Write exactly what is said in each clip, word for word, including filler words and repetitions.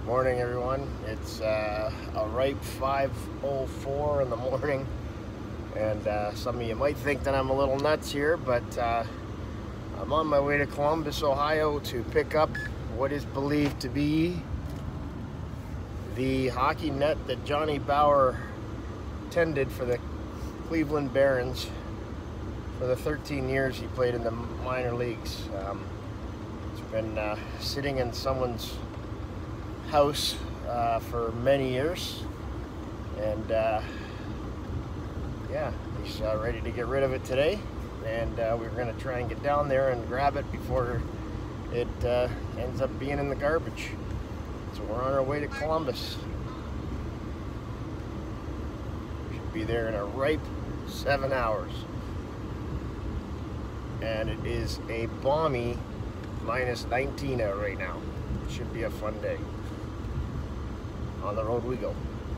Morning, everyone. It's uh, a ripe five oh four in the morning, and uh, some of you might think that I'm a little nuts here, but uh, I'm on my way to Columbus, Ohio to pick up what is believed to be the hockey net that Johnny Bower tended for the Cleveland Barons for the thirteen years he played in the minor leagues. Um, it's been uh, sitting in someone's house uh, for many years, and uh, yeah, he's uh, ready to get rid of it today, and uh, we're going to try and get down there and grab it before it uh, ends up being in the garbage. So we're on our way to Columbus. We should be there in a ripe seven hours, and it is a balmy minus nineteen out right now. It should be a fun day. On the road we go.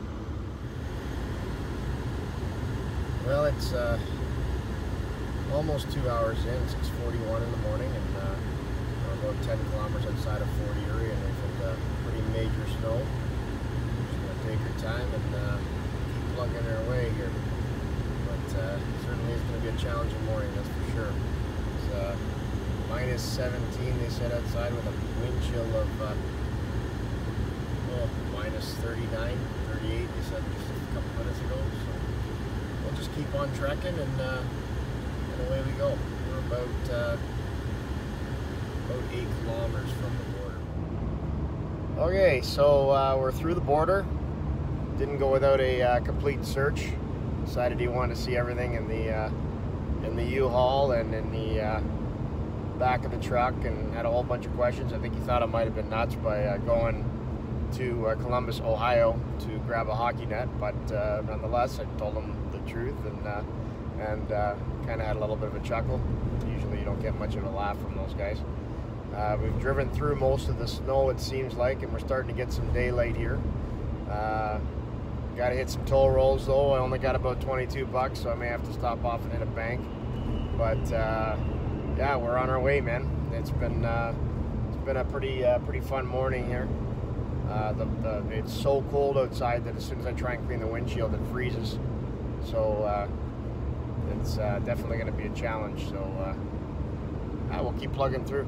Well, it's uh, almost two hours in, six forty-one in the morning, and uh, we're about ten kilometers outside of Fort Erie, and we've hit uh, pretty major snow. Just gonna take our time and uh, keep plugging our way here. But uh, certainly it's gonna be a challenging morning, that's for sure. It's uh, minus seventeen, they said, outside, with a wind chill of uh, oh, minus thirty-nine, thirty-eight, they said just a couple minutes ago. So we'll just keep on trekking, and, uh, and away we go. We're about, uh, about eight kilometers from the border. Okay, so uh, we're through the border. Didn't go without a uh, complete search. Decided he wanted to see everything in the, uh, in the U-Haul and in the uh, back of the truck, and had a whole bunch of questions. I think he thought I might have been nuts by uh, going to uh, Columbus, Ohio to grab a hockey net, but uh, nonetheless I told him the truth, and uh, and uh, kind of had a little bit of a chuckle. Usually you don't get much of a laugh from those guys. Uh, we've driven through most of the snow, it seems like, and we're starting to get some daylight here. Uh, got to hit some toll rolls though. I only got about twenty-two bucks, so I may have to stop off and hit a bank. But uh, yeah, we're on our way, man. It's been uh, it's been a pretty uh, pretty fun morning here. Uh, the, the, it's so cold outside that as soon as I try and clean the windshield, it freezes. So uh, it's uh, definitely going to be a challenge. So uh, I will keep plugging through.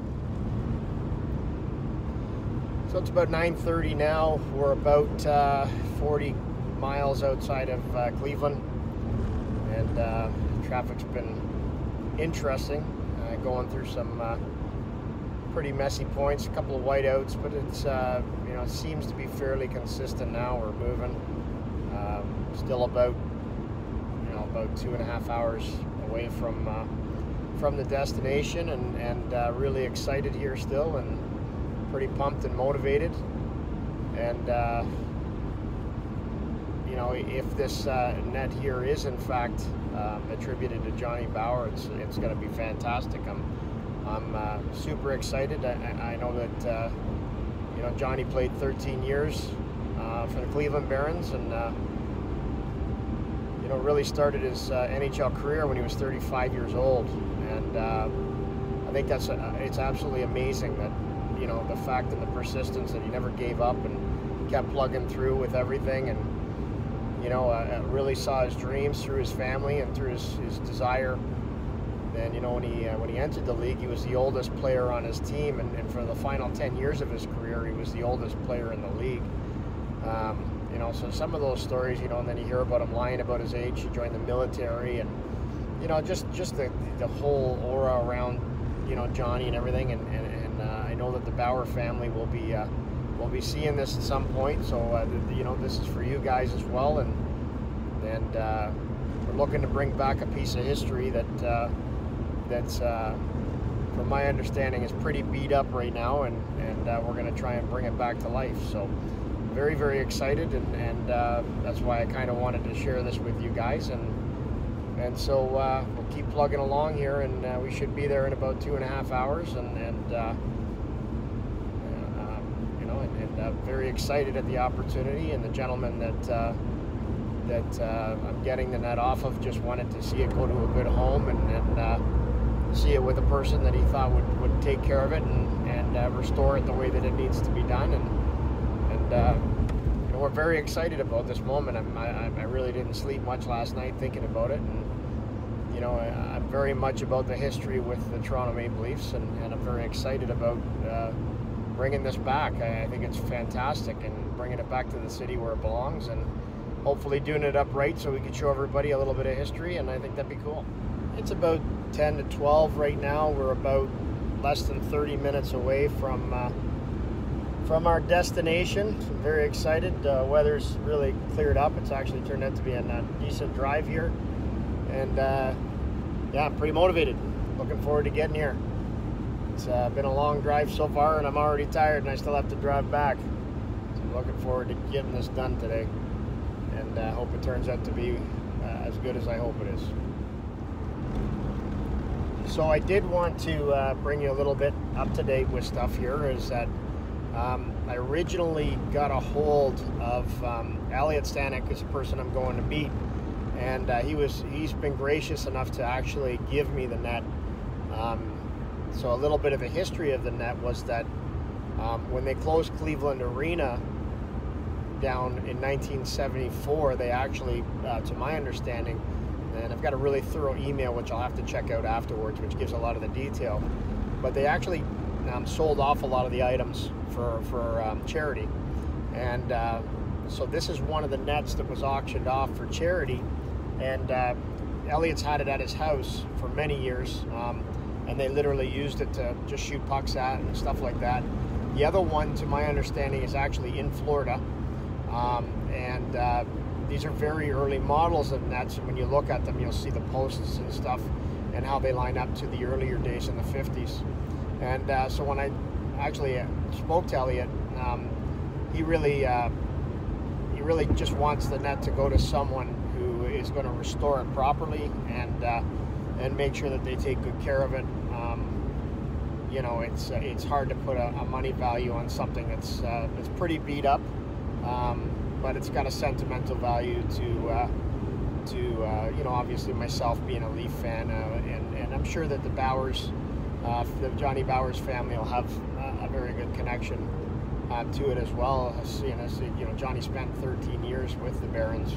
So it's about nine thirty now. We're about uh, forty miles outside of uh, Cleveland, and uh, traffic's been interesting. Uh, going through some uh, pretty messy points, a couple of whiteouts, but it's uh, you know, it seems to be fairly consistent now. We're moving. Um, still about you know about two and a half hours away from uh, from the destination, and and uh, really excited here still, and pretty pumped and motivated. And uh, you know, if this uh, net here is in fact um, attributed to Johnny Bower, it's it's going to be fantastic. I'm I'm uh, super excited. I, I know that uh, you know, Johnny played thirteen years uh, for the Cleveland Barons, and uh, you know, really started his uh, N H L career when he was thirty-five years old. And uh, I think that's uh, it's absolutely amazing that, you know, the fact and the persistence that he never gave up and kept plugging through with everything, and you know, uh, really saw his dreams through his family and through his, his desire. And you know, when he uh, when he entered the league, he was the oldest player on his team, and, and for the final ten years of his career, he was the oldest player in the league. Um, you know, so some of those stories, you know, and then you hear about him lying about his age. He joined the military, and you know, just just the the whole aura around, you know, Johnny and everything. And and, and uh, I know that the Bower family will be uh, will be seeing this at some point. So uh, the, you know, this is for you guys as well, and and uh, we're looking to bring back a piece of history that. Uh, that's, uh, from my understanding, is pretty beat up right now, and, and uh, we're going to try and bring it back to life. So very, very excited, and, and uh, that's why I kind of wanted to share this with you guys. And and so uh, we'll keep plugging along here, and uh, we should be there in about two and a half hours, and, and uh, uh, you know, and, and uh, very excited at the opportunity, and the gentleman that uh, that uh, I'm getting the net off of just wanted to see it go to a good home, and, and uh, see it with a person that he thought would, would take care of it and, and uh, restore it the way that it needs to be done. And And uh, you know, we're very excited about this moment. I'm, I, I really didn't sleep much last night thinking about it, and you know, I, I'm very much about the history with the Toronto Maple Leafs, and, and I'm very excited about uh, bringing this back. I, I think it's fantastic, and bringing it back to the city where it belongs, and hopefully doing it up right so we can show everybody a little bit of history, and I think that'd be cool. It's about ten to twelve right now. We're about less than thirty minutes away from uh, from our destination. I'm very excited. Uh, weather's really cleared up. It's actually turned out to be a, a decent drive here. And uh, yeah, I'm pretty motivated. Looking forward to getting here. It's uh, been a long drive so far, and I'm already tired, and I still have to drive back. So I'm looking forward to getting this done today, and I uh, hope it turns out to be uh, as good as I hope it is. So I did want to uh, bring you a little bit up to date with stuff here. Is that um, I originally got a hold of um, Elliot Stanek, is the person I'm going to meet. And uh, he was, he's been gracious enough to actually give me the net. Um, so a little bit of the history of the net was that um, when they closed Cleveland Arena down in nineteen seventy-four, they actually, uh, to my understanding, and I've got a really thorough email which I'll have to check out afterwards, which gives a lot of the detail, but they actually um, sold off a lot of the items for, for um, charity. And uh, so this is one of the nets that was auctioned off for charity. And uh, Elliot's had it at his house for many years, um, and they literally used it to just shoot pucks at and stuff like that. The other one, to my understanding, is actually in Florida, um, and uh, these are very early models of nets, and when you look at them, you'll see the posts and stuff and how they line up to the earlier days in the fifties. And uh, so when I actually spoke to Elliot, um, he really uh, he really just wants the net to go to someone who is going to restore it properly, and uh, and make sure that they take good care of it. Um, you know, it's uh, it's hard to put a, a money value on something that's uh, that's pretty beat up, um, but it's got a sentimental value to uh, to uh, you know, obviously myself being a Leaf fan, uh, and and I'm sure that the Bowers, uh, the Johnny Bowers family will have uh, a very good connection uh, to it as well. Seeing as you know, Johnny spent thirteen years with the Barons.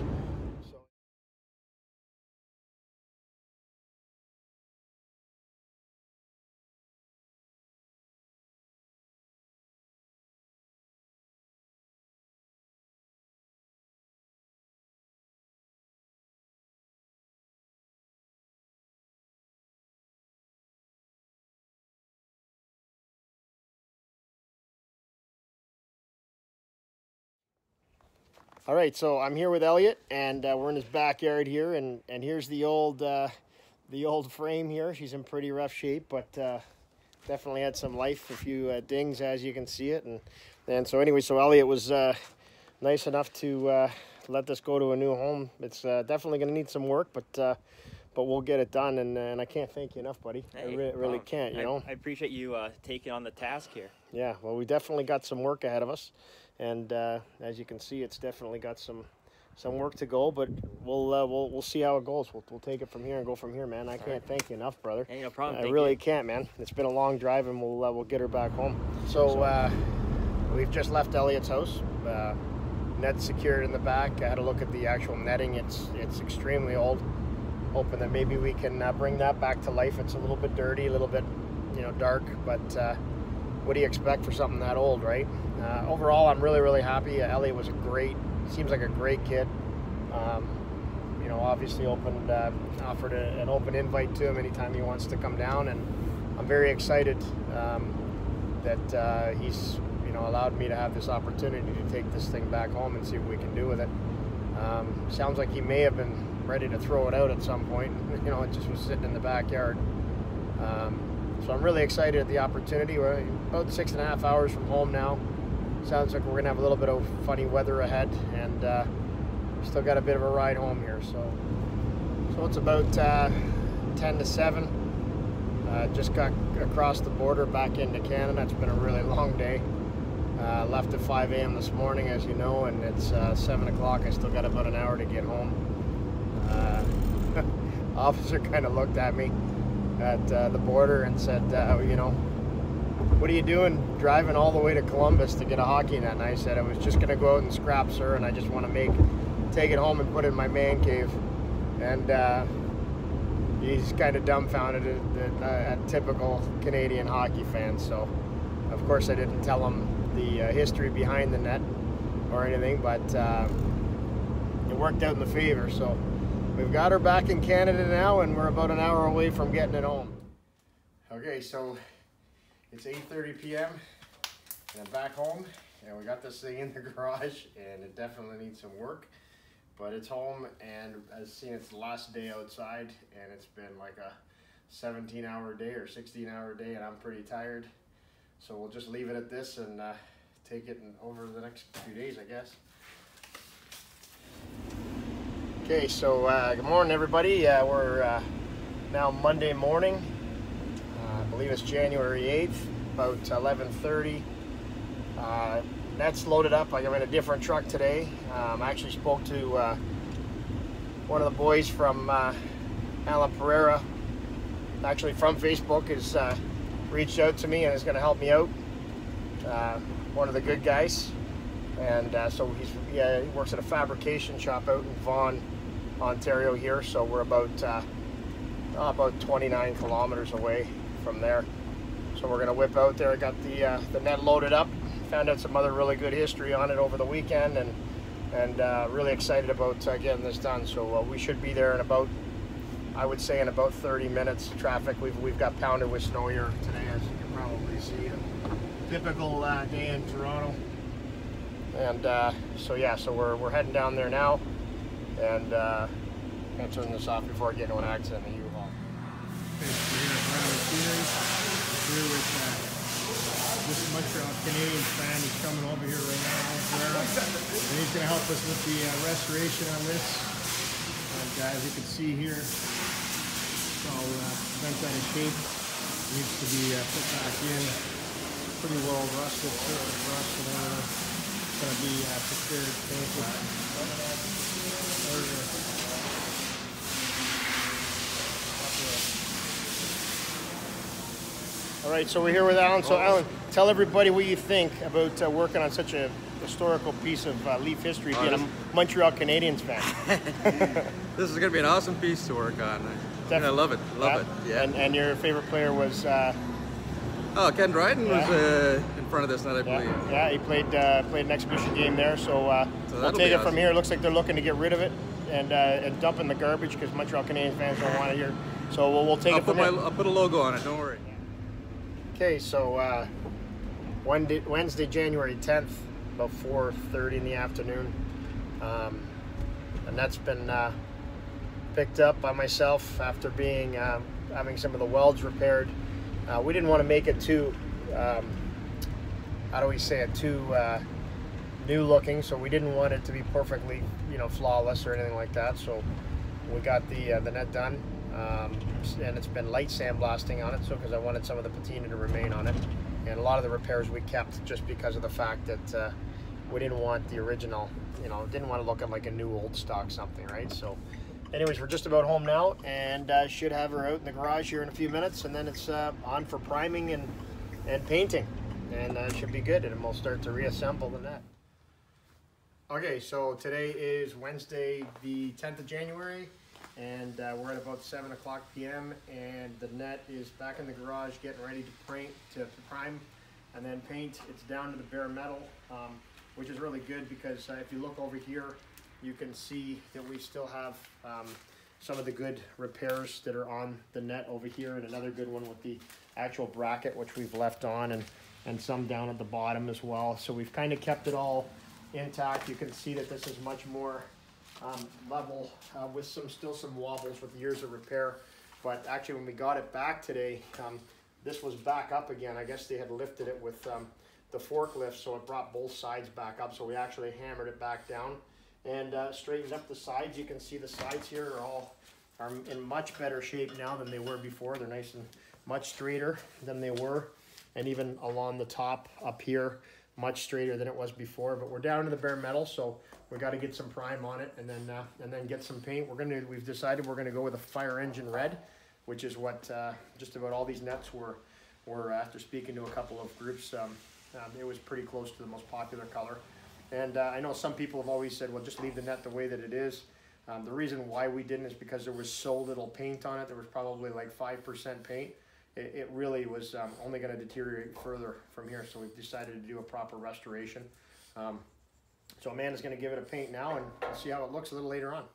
All right, so I'm here with Elliot, and uh, we're in his backyard here, and, and here's the old uh, the old frame here. She's in pretty rough shape, but uh, definitely had some life, a few uh, dings, as you can see it. And and so anyway, so Elliot was uh, nice enough to uh, let this go to a new home. It's uh, definitely going to need some work, but uh, but we'll get it done, and, and I can't thank you enough, buddy. Hey, I re really well, can't, you I, know? I appreciate you uh, taking on the task here. Yeah, well, we definitely got some work ahead of us. And uh, as you can see, it's definitely got some some work to go, but we'll uh, we'll we'll see how it goes. We'll we'll take it from here and go from here, man. I can't right. thank you enough, brother. Hey, no problem. I thank really you. can't, man. It's been a long drive, and we'll uh, we'll get her back home. So uh, we've just left Elliot's house. Uh, net secured in the back. I had a look at the actual netting. It's it's extremely old. Hoping that maybe we can uh, bring that back to life. It's a little bit dirty, a little bit, you know, dark, but. Uh, What do you expect for something that old, right? Uh, overall, I'm really, really happy. Uh, Elliot was a great, seems like a great kid. Um, you know, obviously opened, uh, offered a, an open invite to him anytime he wants to come down, and I'm very excited um, that uh, he's, you know, allowed me to have this opportunity to take this thing back home and see what we can do with it. Um, sounds like he may have been ready to throw it out at some point. You know, it just was sitting in the backyard. Um, So I'm really excited at the opportunity. We're about six and a half hours from home now. Sounds like we're gonna have a little bit of funny weather ahead, and uh, still got a bit of a ride home here. So, so it's about uh, ten to seven. Uh, just got across the border back into Canada. It's been a really long day. Uh, left at five A M this morning, as you know, and it's uh, seven o'clock. I still got about an hour to get home. Uh, officer kind of looked at me at uh, the border and said, uh, you know, what are you doing driving all the way to Columbus to get a hockey net? And I said I was just going to go out and scrap, sir, and I just want to make, take it home and put it in my man cave. And uh, he's kind of dumbfounded at, at, at typical Canadian hockey fans. So, of course, I didn't tell him the uh, history behind the net or anything, but uh, it worked out in the favor. So we've got her back in Canada now, and we're about an hour away from getting it home. Okay, so it's eight thirty p m and I'm back home, and we got this thing in the garage, and it definitely needs some work, but it's home. And as seen, it's the last day outside, and it's been like a seventeen hour day or sixteen hour day, and I'm pretty tired. So we'll just leave it at this and uh, take it in over the next few days, I guess. Okay, so uh, good morning, everybody. Uh, we're uh, now Monday morning. Uh, I believe it's January eighth, about eleven thirty. Uh, net's loaded up. I'm in a different truck today. Um, I actually spoke to uh, one of the boys from uh, Alan Pereira, actually from Facebook, has uh, reached out to me and is going to help me out. Uh, one of the good guys. And uh, so he's yeah, he works at a fabrication shop out in Vaughan, Ontario here. So we're about uh, oh, about twenty-nine kilometers away from there. So we're going to whip out there. I got the uh, the net loaded up. Found out some other really good history on it over the weekend, and and uh, really excited about uh, getting this done. So uh, we should be there in about, I would say, in about thirty minutes. Traffic, we've we've got pounded with snow here today, as you can probably see. A typical uh, day in Toronto. And uh, so yeah, so we're we're heading down there now, and uh, I'm gonna turn this off before I get into an accident in the U-Haul. Okay, so we're here at Brown Series. Here with uh, this Montreal Canadiens fan. He's coming over here right now, and he's going to help us with the uh, restoration on this. And uh, as you can see here, it's all uh, bent out of shape. It needs to be uh, put back in. Pretty well rusted, surface rust, and everything. It's going to be uh, prepared, painted. All right, so we're here with Alan. So Alan, tell everybody what you think about uh, working on such a historical piece of uh, Leaf history, being a Montreal Canadiens fan. This is going to be an awesome piece to work on. I, I love it, love yeah. it. Yeah. And, and your favorite player was? Uh, oh, Ken Dryden yeah. was uh, in front of this net, I yeah. believe. Yeah, he played uh, played an exhibition game there. So, uh, so we'll take it awesome. from here. It looks like they're looking to get rid of it and uh, and dump in the garbage because Montreal Canadiens fans don't want it here. So we'll, we'll take I'll it from put my, there. I'll put a logo on it. Don't worry. Okay, so uh, Wednesday, Wednesday, January tenth, about four thirty in the afternoon, um, and that's been uh, picked up by myself after being uh, having some of the welds repaired. Uh, we didn't want to make it too, um, how do we say it, too uh, new looking, so we didn't want it to be perfectly, you know, flawless or anything like that. So we got the uh, the net done. Um, and it's been light sandblasting on it, so because I wanted some of the patina to remain on it, and a lot of the repairs we kept just because of the fact that uh, we didn't want the original, you know, didn't want to look at like a new old stock something, right? So anyways, we're just about home now, and uh, should have her out in the garage here in a few minutes, and then it's uh, on for priming and and painting, and uh, it should be good, and we'll start to reassemble the net. Okay, so today is Wednesday the tenth of January, and uh, we're at about seven o'clock p m and the net is back in the garage getting ready to paint, to, to prime and then paint. It's down to the bare metal, um, which is really good because uh, if you look over here, you can see that we still have um, some of the good repairs that are on the net over here, and another good one with the actual bracket, which we've left on, and, and some down at the bottom as well. So we've kind of kept it all intact. You can see that this is much more Um, level uh, with some still some wobbles with years of repair, but actually when we got it back today, um, this was back up again. I guess they had lifted it with um, the forklift, so it brought both sides back up, so we actually hammered it back down and uh, straightened up the sides. You can see the sides here are all are in much better shape now than they were before. They're nice and much straighter than they were, and even along the top up here, much straighter than it was before. But we're down to the bare metal, so we got to get some prime on it, and then uh, and then get some paint. We're gonna we've decided we're gonna go with a fire engine red, which is what uh, just about all these nets were were, after speaking to a couple of groups, um, um, it was pretty close to the most popular color. And uh, I know some people have always said, well, just leave the net the way that it is. Um, the reason why we didn't is because there was so little paint on it. There was probably like five percent paint. It, it really was um, only going to deteriorate further from here, so we've decided to do a proper restoration. Um, so Amanda's going to give it a paint now, and we'll see how it looks a little later on.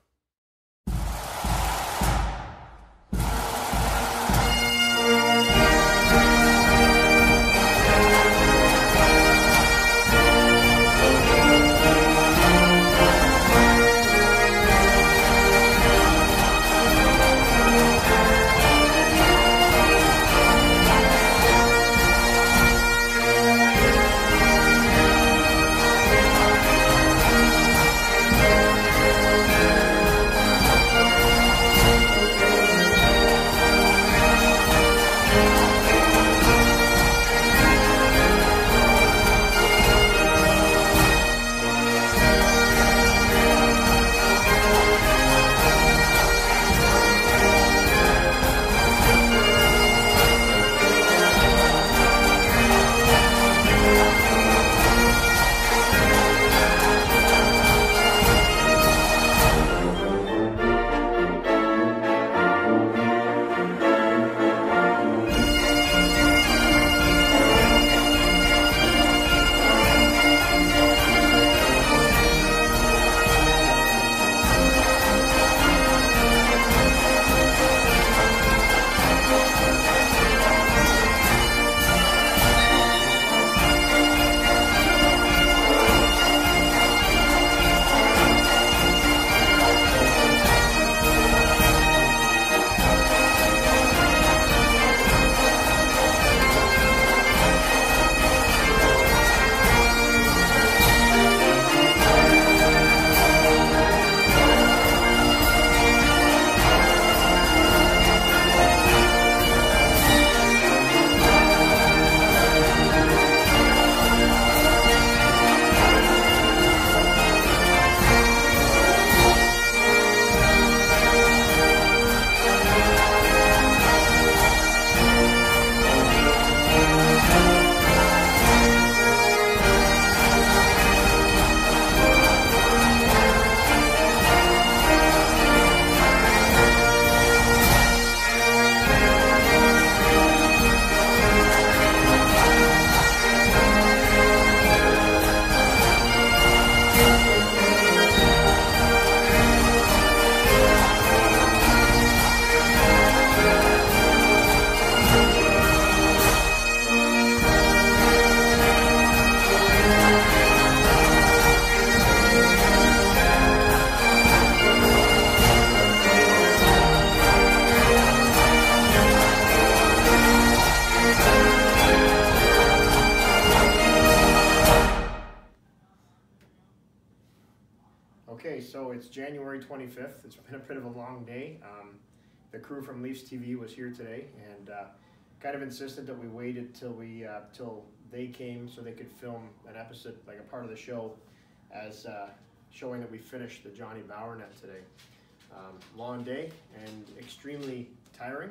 Okay, so it's January twenty-fifth. It's been a bit of a long day. Um, the crew from Leafs T V was here today and uh, kind of insisted that we waited till we uh, till they came so they could film an episode, like a part of the show, as uh, showing that we finished the Johnny Bower net today. Um, long day and extremely tiring.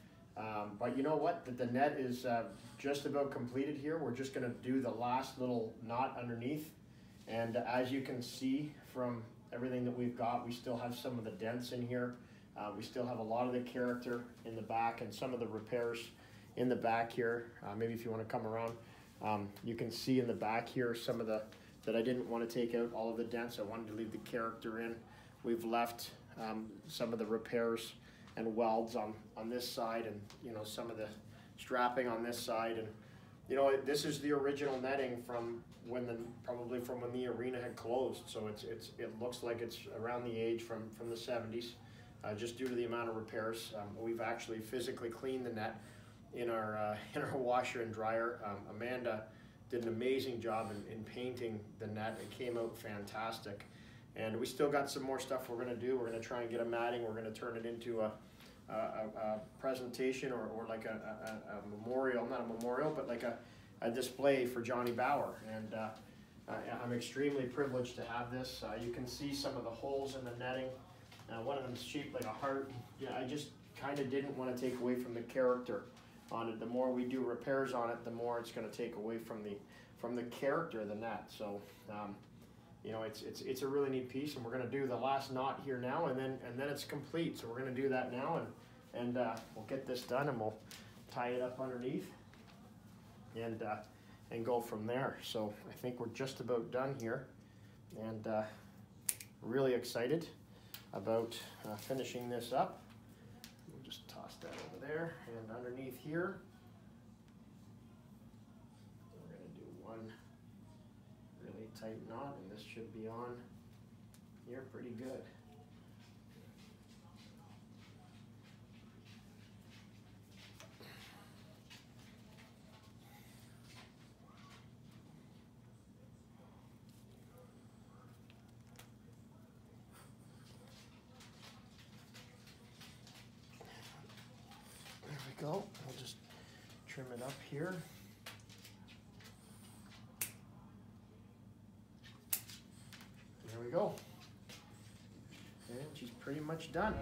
Um, but you know what? The, the net is uh, just about completed here. We're just going to do the last little knot underneath. And uh, as you can see from everything that we've got, we still have some of the dents in here. Uh, we still have a lot of the character in the back and some of the repairs in the back here. Uh, maybe if you want to come around, um, you can see in the back here some of the that I didn't want to take out all of the dents. I wanted to leave the character in. We've left um, some of the repairs and welds on on this side, and you know, some of the strapping on this side. And you know, this is the original netting from when the probably from when the arena had closed. So it's it's it looks like it's around the age from from the seventies, uh, just due to the amount of repairs. Um, we've actually physically cleaned the net in our uh, in our washer and dryer. Um, Amanda did an amazing job in, in painting the net. It came out fantastic. And we still got some more stuff we're gonna do. We're gonna try and get a matting. We're gonna turn it into a, a, a presentation or, or like a, a, a memorial, not a memorial, but like a, a display for Johnny Bower. And uh, I, I'm extremely privileged to have this. Uh, you can see some of the holes in the netting. Uh, one of them's shaped like a heart. Yeah, I just kind of didn't want to take away from the character on it. The more we do repairs on it, the more it's going to take away from the from the character of the net. So, um, you know, it's it's it's a really neat piece, and we're going to do the last knot here now, and then and then it's complete. So we're going to do that now, and and uh, we'll get this done, and we'll tie it up underneath, and uh, and go from there. So I think we're just about done here, and uh, really excited about uh, finishing this up. We'll just toss that over there, and underneath here, we're going to do one really tight knot, and this should be on here pretty good. There we go. We'll just trim it up here. There we go. And she's pretty much done.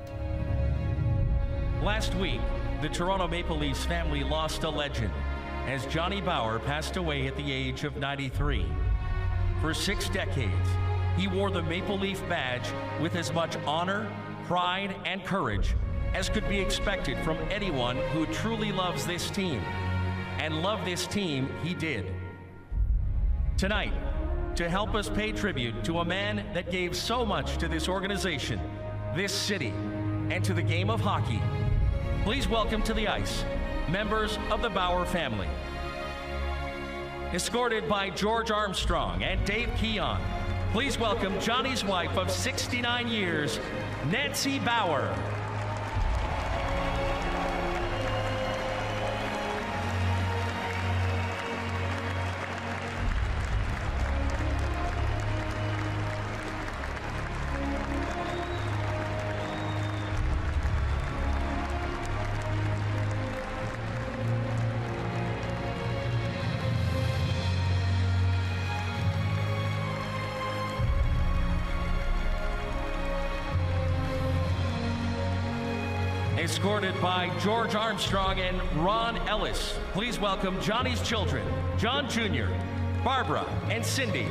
Last week, the Toronto Maple Leafs family lost a legend as Johnny Bower passed away at the age of ninety-three. For six decades, he wore the Maple Leaf badge with as much honor, pride, and courage as could be expected from anyone who truly loves this team. And love this team he did. Tonight, to help us pay tribute to a man that gave so much to this organization, this city, and to the game of hockey, please welcome to the ice members of the Bower family. Escorted by George Armstrong and Dave Keon, please welcome Johnny's wife of sixty-nine years, Nancy Bower. Escorted by George Armstrong and Ron Ellis, please welcome Johnny's children, John Junior, Barbara, and Cindy.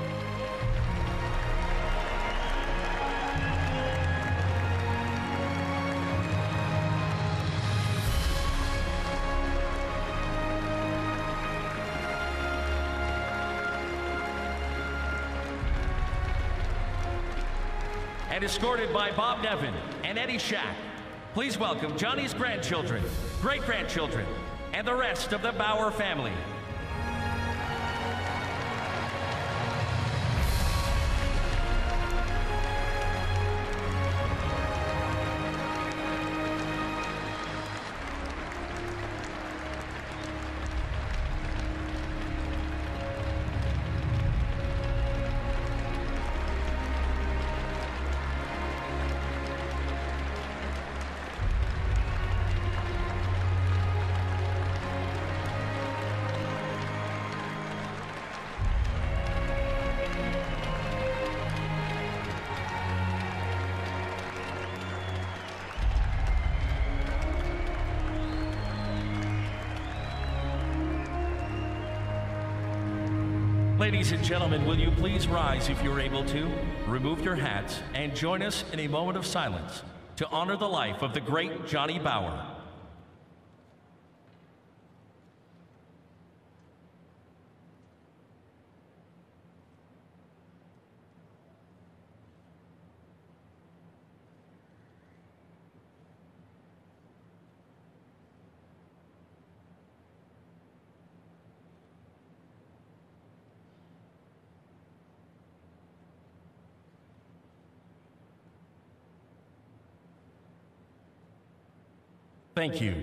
And escorted by Bob Nevin and Eddie Shack, please welcome Johnny's grandchildren, great-grandchildren, and the rest of the Bower family. Ladies and gentlemen, will you please rise if you're able to, remove your hats, and join us in a moment of silence to honor the life of the great Johnny Bower. Thank you.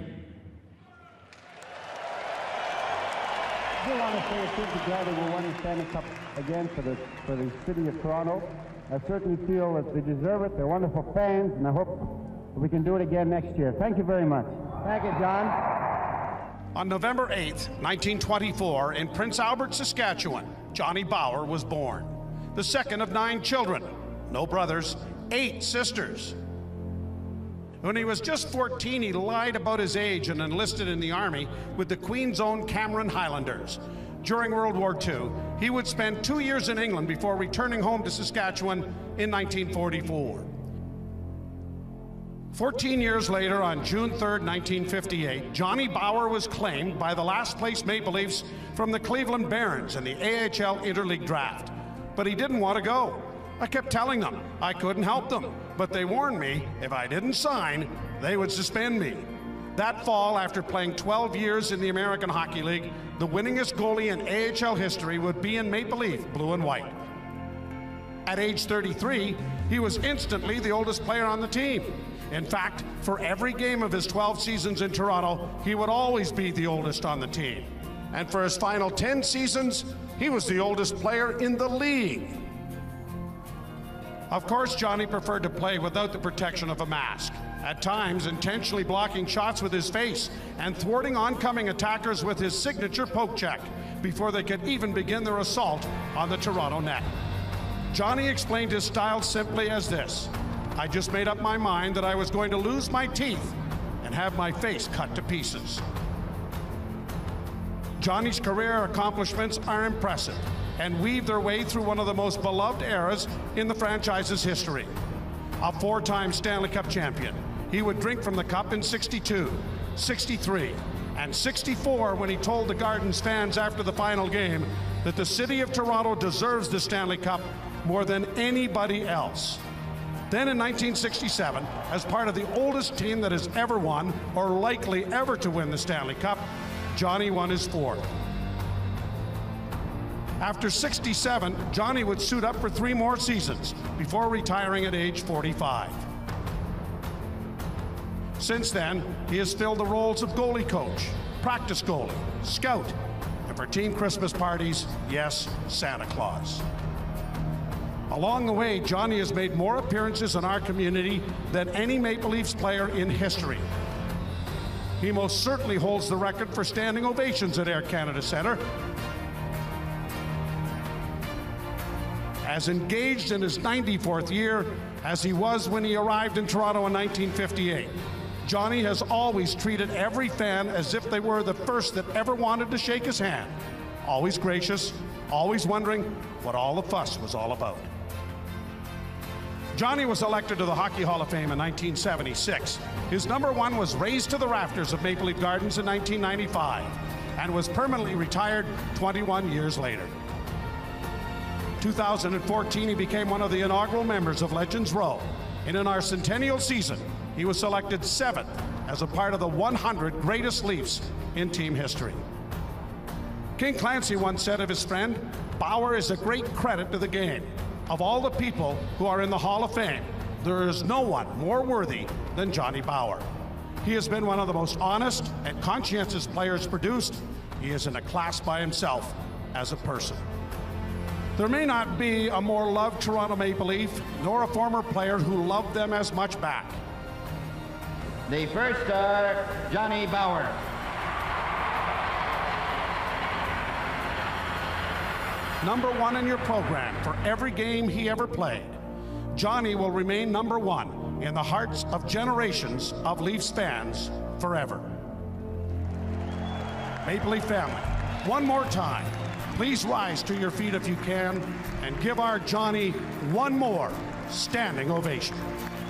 I do want to say a big together. We want to stand up again for the for the city of Toronto. I certainly feel that they deserve it. They're wonderful fans, and I hope we can do it again next year. Thank you very much. Thank you, John. On November eighth, nineteen twenty-four, in Prince Albert, Saskatchewan, Johnny Bower was born. The second of nine children, no brothers, eight sisters. When he was just fourteen, he lied about his age and enlisted in the Army with the Queen's Own Cameron Highlanders. During World War Two, he would spend two years in England before returning home to Saskatchewan in nineteen forty-four. Fourteen years later, on June third, nineteen fifty-eight, Johnny Bower was claimed by the last-place Maple Leafs from the Cleveland Barons in the A H L Interleague Draft. But he didn't want to go. I kept telling them I couldn't help them, but they warned me if I didn't sign, they would suspend me. That fall, after playing twelve years in the American Hockey League, the winningest goalie in A H L history would be in Maple Leaf, blue and white. At age thirty-three, he was instantly the oldest player on the team. In fact, for every game of his twelve seasons in Toronto, he would always be the oldest on the team. And for his final ten seasons, he was the oldest player in the league. Of course, Johnny preferred to play without the protection of a mask, at times intentionally blocking shots with his face and thwarting oncoming attackers with his signature poke check before they could even begin their assault on the Toronto net. Johnny explained his style simply as this: I just made up my mind that I was going to lose my teeth and have my face cut to pieces. Johnny's career accomplishments are impressive and weave their way through one of the most beloved eras in the franchise's history. A four-time Stanley Cup champion, he would drink from the cup in sixty-two, sixty-three, and sixty-four when he told the Garden's fans after the final game that the city of Toronto deserves the Stanley Cup more than anybody else. Then in nineteen sixty-seven, as part of the oldest team that has ever won, or likely ever to win the Stanley Cup, Johnny won his fourth. After sixty-seven, Johnny would suit up for three more seasons before retiring at age forty-five. Since then, he has filled the roles of goalie coach, practice goalie, scout, and for team Christmas parties, yes, Santa Claus. Along the way, Johnny has made more appearances in our community than any Maple Leafs player in history. He most certainly holds the record for standing ovations at Air Canada Centre. As engaged in his ninety-fourth year as he was when he arrived in Toronto in nineteen fifty-eight, Johnny has always treated every fan as if they were the first that ever wanted to shake his hand. Always gracious, always wondering what all the fuss was all about. Johnny was elected to the Hockey Hall of Fame in nineteen seventy-six. His number one was raised to the rafters of Maple Leaf Gardens in nineteen ninety-five and was permanently retired twenty-one years later. two thousand fourteen, he became one of the inaugural members of Legends Row, and in our centennial season, he was selected seventh as a part of the one hundred greatest Leafs in team history. King Clancy once said of his friend, "Bower is a great credit to the game. Of all the people who are in the Hall of Fame, there is no one more worthy than Johnny Bower. He has been one of the most honest and conscientious players produced. He is in a class by himself as a person." There may not be a more loved Toronto Maple Leaf, nor a former player who loved them as much back. The first star, Johnny Bower. Number one in your program for every game he ever played, Johnny will remain number one in the hearts of generations of Leafs fans forever. Maple Leaf family, one more time, please rise to your feet if you can and give our Johnny one more standing ovation.